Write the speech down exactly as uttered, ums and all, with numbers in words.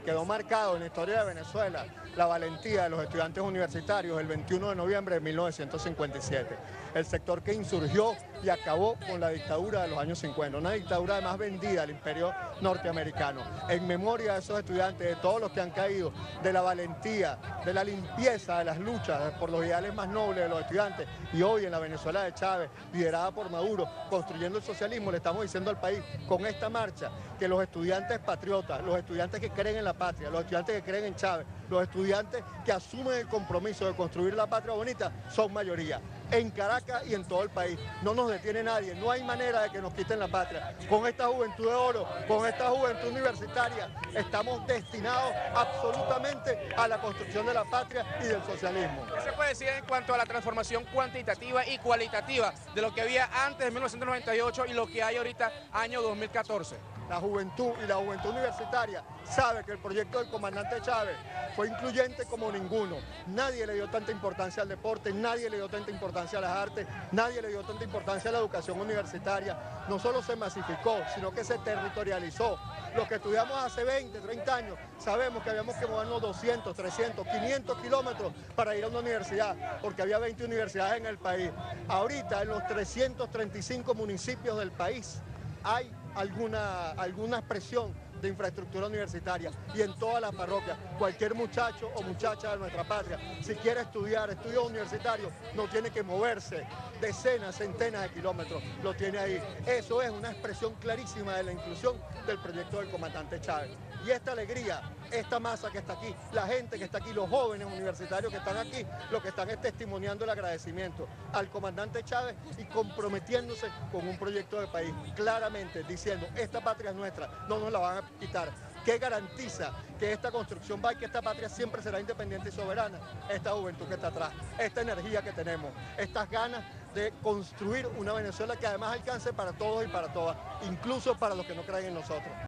quedó marcado en la historia de Venezuela la valentía de los estudiantes universitarios el veintiuno de noviembre de mil novecientos cincuenta y siete. El sector que insurgió y acabó con la dictadura de los años cincuenta, una dictadura además vendida al imperio norteamericano. En memoria de esos estudiantes, de todos los que han caído, de la valentía, de la limpieza de las luchas por los ideales más nobles de los estudiantes, y hoy en la Venezuela de Chávez, liderada por Maduro, construyendo el socialismo, le estamos diciendo al país con esta marcha que los estudiantes patriotas, los estudiantes que creen en la patria, los estudiantes que creen en Chávez, los estudiantes que asumen el compromiso de construir la patria bonita, son mayoría. En Caracas y en todo el país. No nos detiene nadie, no hay manera de que nos quiten la patria. Con esta juventud de oro, con esta juventud universitaria, estamos destinados absolutamente a la construcción de la patria y del socialismo. ¿Qué se puede decir en cuanto a la transformación cuantitativa y cualitativa de lo que había antes de mil novecientos noventa y ocho y lo que hay ahorita, año dos mil catorce? La juventud y la juventud universitaria sabe que el proyecto del comandante Chávez fue incluyente como ninguno. Nadie le dio tanta importancia al deporte, nadie le dio tanta importancia a las artes, nadie le dio tanta importancia a la educación universitaria. No solo se masificó, sino que se territorializó. Los que estudiamos hace veinte, treinta años, sabemos que habíamos que movernos doscientos, trescientos, quinientos kilómetros para ir a una universidad, porque había veinte universidades en el país. Ahorita, en los trescientos treinta y cinco municipios del país, hay alguna, alguna expresión de infraestructura universitaria, y en todas las parroquias, cualquier muchacho o muchacha de nuestra patria, si quiere estudiar estudios universitarios, no tiene que moverse decenas, centenas de kilómetros, lo tiene ahí. Eso es una expresión clarísima de la inclusión del proyecto del comandante Chávez. Y esta alegría, esta masa que está aquí, la gente que está aquí, los jóvenes universitarios que están aquí, lo que están es testimoniando el agradecimiento al comandante Chávez y comprometiéndose con un proyecto de país, claramente diciendo, esta patria es nuestra, no nos la van a quitar. ¿Qué garantiza que esta construcción va y que esta patria siempre será independiente y soberana? Esta juventud que está atrás, esta energía que tenemos, estas ganas de construir una Venezuela que además alcance para todos y para todas, incluso para los que no creen en nosotros.